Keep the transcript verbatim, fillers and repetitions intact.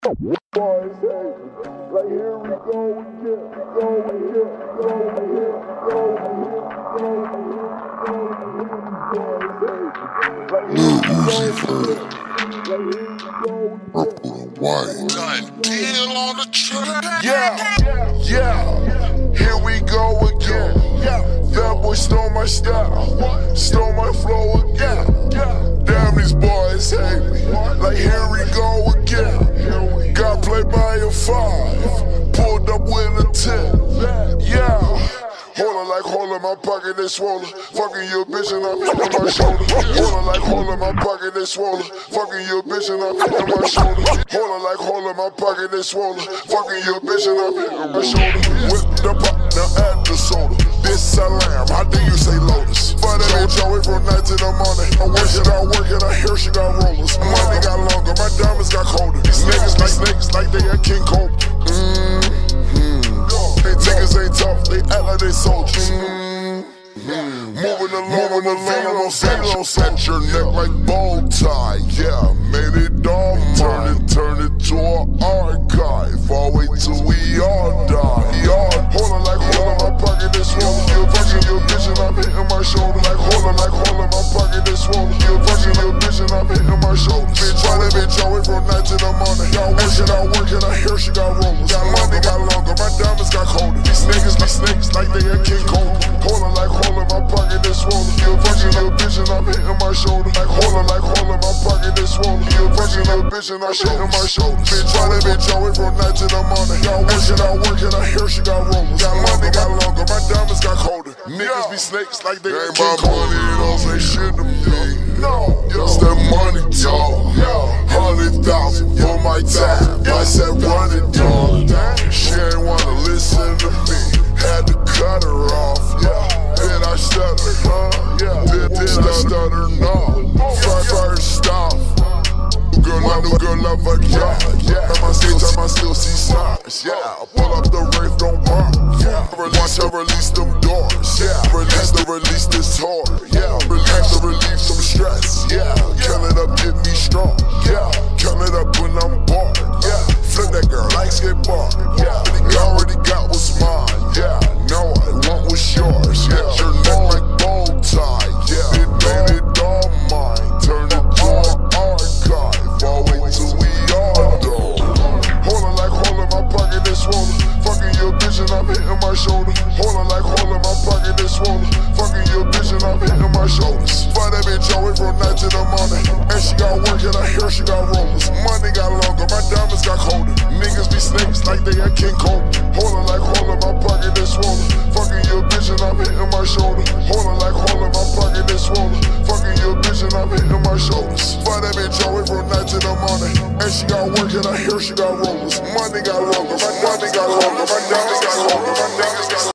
Boys, hey, like here we go again, go again, go again, go again, go again, go again, Purple and white. Done deal on the track. yeah, yeah, here we go again. That boy stole my style, stole my flow again. Damn, these boys hate me. Like here we go again. Got played by a five, pulled up with a ten. Yeah. Hold on like hold on, my pocket is swollen. Fucking your bitch and I'm hitting my shoulder. Hold on like hold on, my pocket is swollen. Fucking your bitch and I'm hitting my shoulder. Hold on like hold on, my pocket is swollen. Fucking your bitch and I'm hitting my shoulder. Whip the pop, now add the soda. This salam, how do you say lotus? Find that bitch away from night to the morning. I work it, I work it, I hear she got rollers. Money got longer, my diamonds got colder. These niggas like snakes, like they at King Cobra. Mm-hmm. Niggas ain't tough, they act like they soldiers. Mm-hmm. Moving along, moving along, on set, on set your neck like bow tie. Yeah, made it all turn it, turn it to an archive. All wait till we all die. We all hold on like hold on, my pocket is swollen. You're fucking your bitch and I'm hitting my shoulder. Like hold on, like hold on, my pocket is swollen. You're fucking your bitch and I'm hitting my shoulder. Bitch, why that bitch always from night to the morning? Y'all work it, I work it, I hear she got rollers. Got money, got longer, my diamonds got colder. These niggas be snakes like they at King Cobra. Hold on, like hold on, my pocket is swollen. You're fucking your bitch and I'm hitting my shoulder. Like hold on, like hold on, my pocket is swollen. You're fucking your bitch and I'm hitting my shoulder. Bitch, why that bitch always from night to the morning? Y'all work it, I work it, I hear she got rollers. Got money, got longer, my diamonds got colder. Niggas be snakes like they at King Cobra. Money, don't say shit to me. No, it's that money talk. Hundred thousand for my time. I said run it, dog. She ain't wanna listen to me. Had to cut her off. Yeah, did I stutter? Huh? Yeah, did, did I stutter? No. Fire, fire, stop. Girl, my new girl love a yeah, yeah. At my stage, I might still see signs. Yeah, pull up the rave, don't burn. Yeah, watch her release them doors. Yeah, release the release this hard. Yeah, release the relieve some stress. Yeah, kill it up, get me strong. Yeah, kill it up when I'm bored. Yeah, flip that girl like skateboard. Yeah, you already got what's mine. Yeah, no, I want what's yours. Yeah, your neck like bow tie. Yeah, it made it all mine. Turn it to an archive. All wait till we all done. Hold on like hold on, my pocket is swollen. Fucking your bitch and I'm hitting my shoulder. Hold on like hold on, my pocket is swollen. Fucking your bitch and I'm hitting my shoulders. Find that bitch away from night to the morning. And she got work and I hear she got rollers. Money got longer, my diamonds got colder. Niggas be snakes like they at King Cobra. Hold on like hold on, my pocket is swollen. Fucking your bitch and I'm hitting my shoulder. Hold on like hold on, my pocket is swollen. Fucking your bitch and I'm hitting my shoulders. Find that bitch away from night to the morning. And she got work and I hear she got rollers. Money got longer, my money got longer, my diamonds got longer, my diamonds got